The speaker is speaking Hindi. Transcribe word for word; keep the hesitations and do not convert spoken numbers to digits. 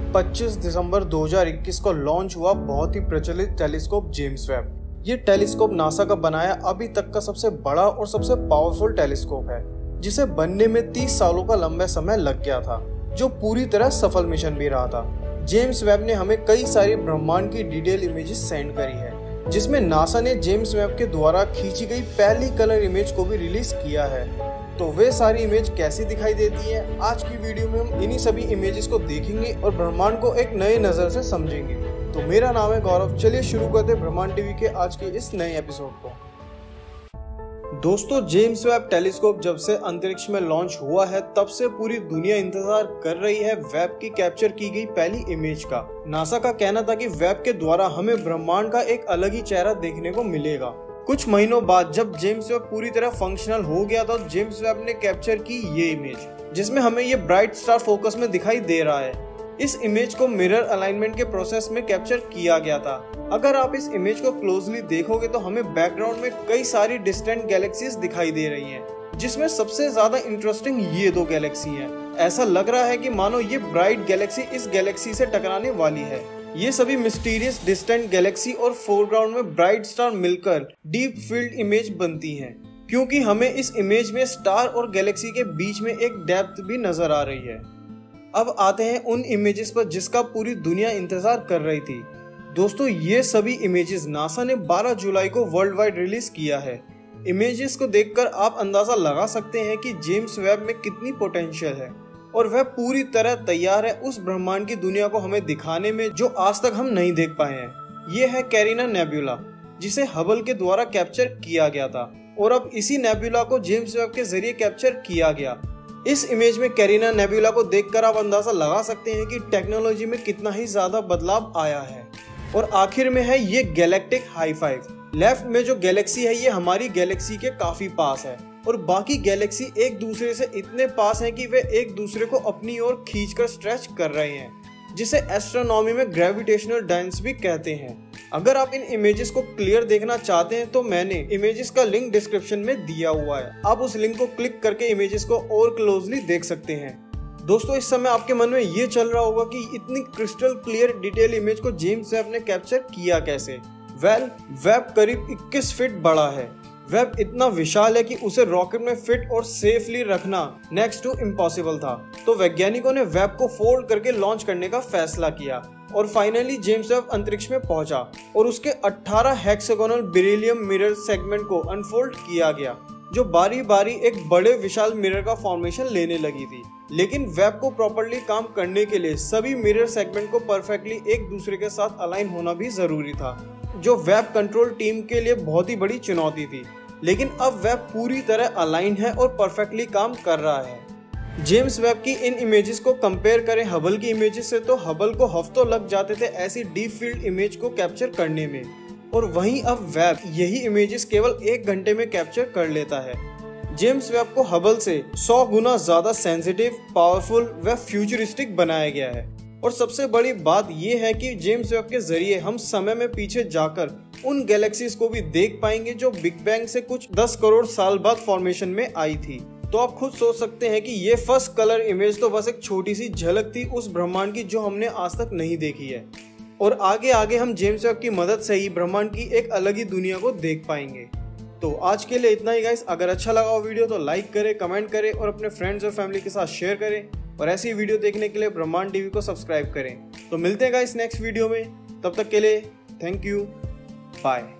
पच्चीस दिसंबर दो हज़ार इक्कीस को लॉन्च हुआ बहुत ही प्रचलित टेलीस्कोप जेम्स वेब। ये टेलीस्कोप नासा का बनाया अभी तक का सबसे बड़ा और सबसे पावरफुल टेलीस्कोप है, जिसे बनने में तीस सालों का लंबा समय लग गया था, जो पूरी तरह सफल मिशन भी रहा था। जेम्स वेब ने हमें कई सारी ब्रह्मांड की डिटेल इमेजेस सेंड करी है, जिसमें नासा ने जेम्स वेब के द्वारा खींची गई पहली कलर इमेज को भी रिलीज किया है। तो वे सारी इमेज कैसी दिखाई देती है, आज की वीडियो में हम इन्हीं सभी इमेजेस को देखेंगे और ब्रह्मांड को एक नए नजर से समझेंगे। तो मेरा नाम है गौरव, चलिए शुरू करते हैं ब्रह्मांड टीवी के आज के इस नए एपिसोड को। दोस्तों, जेम्स वेब टेलीस्कोप जब से अंतरिक्ष में लॉन्च हुआ है, तब से पूरी दुनिया इंतजार कर रही है वेब की कैप्चर की गई पहली इमेज का। नासा का कहना था कि वेब के द्वारा हमें ब्रह्मांड का एक अलग ही चेहरा देखने को मिलेगा। कुछ महीनों बाद जब जेम्स वेब पूरी तरह फंक्शनल हो गया तो जेम्स वेब ने कैप्चर की ये इमेज, जिसमें हमें ये ब्राइट स्टार फोकस में दिखाई दे रहा है। इस इमेज को मिरर अलाइनमेंट के प्रोसेस में कैप्चर किया गया था। अगर आप इस इमेज को क्लोजली देखोगे तो हमें बैकग्राउंड में कई सारी डिस्टेंट गैलेक्सीज दिखाई दे रही हैं, जिसमें सबसे ज्यादा इंटरेस्टिंग ये दो गैलेक्सी हैं। ऐसा लग रहा है कि मानो ये ब्राइट गैलेक्सी इस गैलेक्सी से टकराने वाली है। ये सभी मिस्टीरियस डिस्टेंट गैलेक्सी और फोरग्राउंड में ब्राइट स्टार मिलकर डीप फील्ड इमेज बनती हैं, क्योंकि हमें इस इमेज में स्टार और गैलेक्सी के बीच में एक डेप्थ भी नजर आ रही है। अब आते हैं उन इमेजेस पर जिसका पूरी दुनिया इंतजार कर रही थी। दोस्तों, ये सभी इमेजेस नासा ने बारह जुलाई को वर्ल्ड वाइड रिलीज किया है। इमेजेस को देखकर आप अंदाजा लगा सकते हैं कि जेम्स वेब में कितनी पोटेंशियल है और वह पूरी तरह तैयार है उस ब्रह्मांड की दुनिया को हमें दिखाने में जो आज तक हम नहीं देख पाए हैं। ये है कैरिना नेबुला, जिसे हबल के द्वारा कैप्चर किया गया था और अब इसी नेबुला को जेम्स वेब के जरिए कैप्चर किया गया। इस इमेज में कैरिना नेबुला को देखकर आप अंदाजा लगा सकते हैं कि टेक्नोलॉजी में कितना ही ज्यादा बदलाव आया है। और आखिर में है ये गैलेक्टिक हाई फाइव। लेफ्ट में जो गैलेक्सी है ये हमारी गैलेक्सी के काफी पास है और बाकी गैलेक्सी एक दूसरे से इतने पास हैं कि वे एक दूसरे को अपनी ओर खींचकर स्ट्रेच कर रहे हैं, जिसे एस्ट्रोनॉमी में ग्रेविटेशनल डायनेमिक्स भी कहते हैं। अगर आप इन इमेजेस को क्लियर देखना चाहते हैं तो मैंने इमेजेस का लिंक डिस्क्रिप्शन में दिया हुआ है, आप उस लिंक को क्लिक करके इमेजेस को और क्लोजली देख सकते हैं। दोस्तों, इस समय आपके मन में ये चल रहा होगा कि इतनी क्रिस्टल क्लियर डिटेल इमेज को जेम्स वेब ने कैप्चर किया कैसे। वेल, वेब करीब इक्कीस फीट बड़ा है। वेब इतना विशाल है कि उसे रॉकेट में फिट और सेफली रखना नेक्स्ट टू इम्पॉसिबल था। तो वैज्ञानिकों ने वेब को फोल्ड करके लॉन्च करने का फैसला किया और फाइनली जेम्स वेब अंतरिक्ष में पहुंचा और उसके अठारह हेक्सागोनल बेरिलियम मिरर सेगमेंट को अनफोल्ड किया गया, जो बारी बारी एक बड़े विशाल मिरर का फॉर्मेशन लेने लगी थी। लेकिन वेब को प्रॉपर्ली काम करने के लिए सभी मिरर सेगमेंट को परफेक्टली एक दूसरे के साथ अलाइन होना भी जरूरी था, जो वेब कंट्रोल टीम के लिए बहुत ही बड़ी चुनौती थी। लेकिन अब वेब पूरी तरह अलाइन है और परफेक्टली काम कर रहा है। जेम्स वेब की इन इमेजेस को कंपेयर करें हबल की इमेजेस से तो हबल को हफ्तों लग जाते थे ऐसी डीप फील्ड इमेज को कैप्चर करने में, और वहीं अब वेब यही इमेजेस केवल एक घंटे में कैप्चर कर लेता है। जेम्स वेब को हबल से सौ गुना ज्यादा सेंसिटिव, पावरफुल व फ्यूचरिस्टिक बनाया गया है। और सबसे बड़ी बात यह है कि जेम्स वेब के जरिए हम समय में पीछे जाकर उन गैलेक्सीज को भी देख पाएंगे जो बिग बैंग से कुछ दस करोड़ साल बाद फॉर्मेशन में आई थी। तो आप खुद सोच सकते हैं कि ये फर्स्ट कलर इमेज तो बस एक छोटी सी झलक थी उस ब्रह्मांड की जो हमने आज तक नहीं देखी है, और आगे आगे हम जेम्स वेब की मदद से ही ब्रह्मांड की एक अलग ही दुनिया को देख पाएंगे। तो आज के लिए इतना ही गाइस। अगर अच्छा लगा हो वीडियो तो लाइक करें, कमेंट करें और अपने फ्रेंड्स और फैमिली के साथ शेयर करें, और ऐसी वीडियो देखने के लिए ब्रह्मांड टीवी को सब्सक्राइब करें। तो मिलते हैं गाइस नेक्स्ट वीडियो में, तब तक के लिए थैंक यू, बाय।